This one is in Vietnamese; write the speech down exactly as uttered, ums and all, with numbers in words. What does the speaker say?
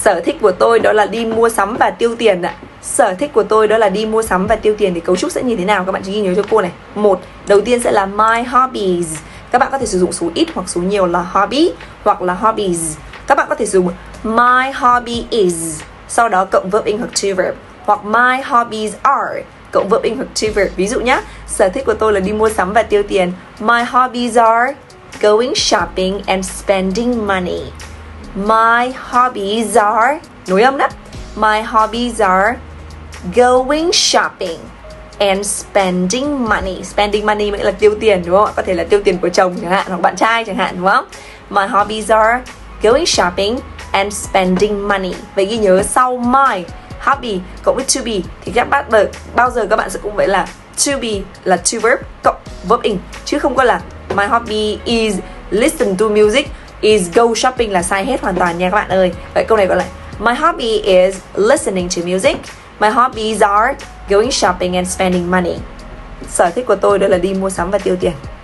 Sở thích của tôi đó là đi mua sắm và tiêu tiền ạ. Sở thích của tôi đó là đi mua sắm và tiêu tiền. Thì cấu trúc sẽ như thế nào? Các bạn chỉ ghi nhớ cho cô này. Một, đầu tiên sẽ là my hobbies. Các bạn có thể sử dụng số ít hoặc số nhiều là hobby hoặc là hobbies. Các bạn có thể dùng my hobby is, sau đó cộng verb in hoặc to verb, hoặc my hobbies are cộng verb in hoặc to verb. Ví dụ nhá, sở thích của tôi là đi mua sắm và tiêu tiền. My hobbies are going shopping and spending money. My hobbies are, nối âm đó. My hobbies are going shopping and spending money. Spending money nghĩa là tiêu tiền, đúng không? Có thể là tiêu tiền của chồng chẳng hạn, hoặc bạn trai chẳng hạn, đúng không? My hobbies are going shopping and spending money. Vậy ghi nhớ sau my hobby cộng với to be thì các bạn bao giờ các bạn sẽ cũng vậy là to be là to verb cộng verb in, chứ không có là my hobby is listen to music, is go shopping là sai hết hoàn toàn nha các bạn ơi. Vậy câu này gọi là my hobby is listening to music. My hobbies are going shopping and spending money. Sở thích của tôi đó là đi mua sắm và tiêu tiền.